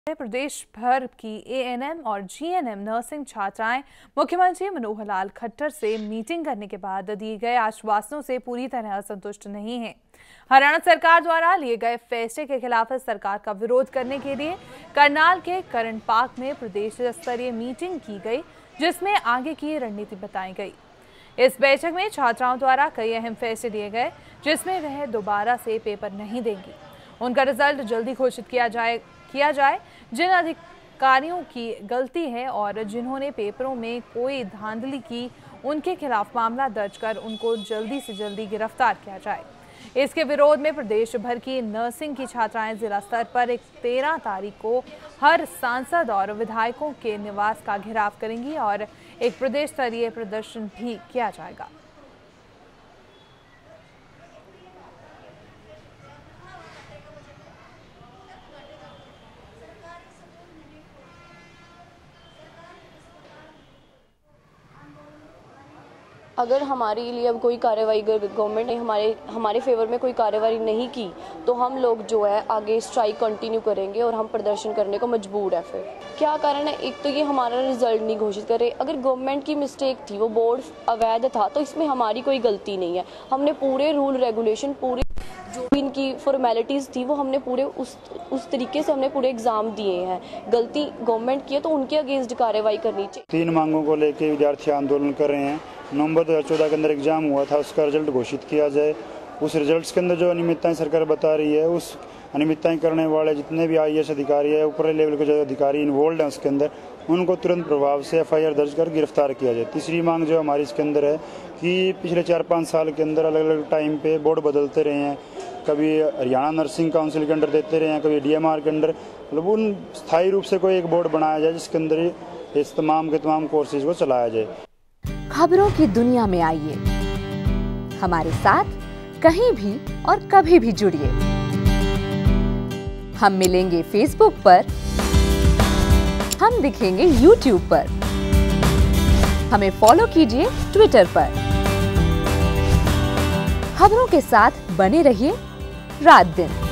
प्रदेश भर की एएनएम और जीएनएम नर्सिंग छात्राएं मुख्यमंत्री मनोहर लाल खट्टर से मीटिंग करने के बाद दिए गए आश्वासनों से पूरी तरह असंतुष्ट नहीं हैं। हरियाणा सरकार द्वारा लिए गए फैसले के खिलाफ सरकार का विरोध करने के लिए करनाल के करण पार्क में प्रदेश स्तरीय मीटिंग की गई, जिसमें आगे की रणनीति बताई गई। इस बैठक में छात्राओं द्वारा कई अहम फैसले लिए गए, जिसमें वह दोबारा से पेपर नहीं देंगी, उनका रिजल्ट जल्दी घोषित किया जाए, जिन अधिकारियों की गलती है और जिन्होंने पेपरों में कोई धांधली की, उनके खिलाफ मामला दर्ज कर उनको जल्दी से जल्दी गिरफ्तार किया जाए। इसके विरोध में प्रदेश भर की नर्सिंग की छात्राएं जिला स्तर पर 13 तारीख को हर सांसद और विधायकों के निवास का घेराव करेंगी और एक प्रदेश स्तरीय प्रदर्शन भी किया जाएगा। अगर हमारे लिए अब कोई कार्रवाई गवर्नमेंट ने हमारे फेवर में कोई कार्रवाई नहीं की तो हम लोग जो है आगे स्ट्राइक कंटिन्यू करेंगे और हम प्रदर्शन करने को मजबूर है। फिर क्या कारण है? एक तो ये हमारा रिजल्ट नहीं घोषित करे। अगर गवर्नमेंट की मिस्टेक थी, वो बोर्ड अवैध था, तो इसमें हमारी कोई गलती नहीं है। हमने पूरे रूल रेगुलेशन, पूरी जो भी इनकी फॉर्मेलिटीज़ थी, वो हमने पूरे उस तरीके से हमने पूरे एग्जाम दिए हैं। गलती गवर्नमेंट की है तो उनके अगेंस्ट कार्रवाई करनी चाहिए। 3 मांगों को लेकर विद्यार्थी आंदोलन कर रहे हैं। नवंबर 2014 के अंदर एग्जाम हुआ था, उसका रिजल्ट घोषित किया जाए। उस रिजल्ट्स के अंदर जो अनियमितताएं सरकार बता रही है, उस अनियमितताएं करने वाले जितने भी आईएएस अधिकारी है, ऊपरी लेवल के जो अधिकारी इन्वॉल्व हैं उसके अंदर, उनको तुरंत प्रभाव से एफआईआर दर्ज कर गिरफ्तार किया जाए। तीसरी मांग जो हमारी इसके अंदर है कि पिछले 4-5 साल के अंदर अलग अलग टाइम पे बोर्ड बदलते रहे हैं। कभी हरियाणा नर्सिंग काउंसिल के अंडर देते रहे हैं, कभी डीएमआर के अंडर, मतलब उन स्थायी रूप से कोई एक बोर्ड बनाया जाए जिसके अंदर इस तमाम के तमाम कोर्सेज को चलाया जाए। खबरों की दुनिया में आइए, हमारे साथ कहीं भी और कभी भी जुड़िए। हम मिलेंगे फेसबुक पर, हम दिखेंगे यूट्यूब पर, हमें फॉलो कीजिए ट्विटर पर। खबरों के साथ बने रहिए रात दिन।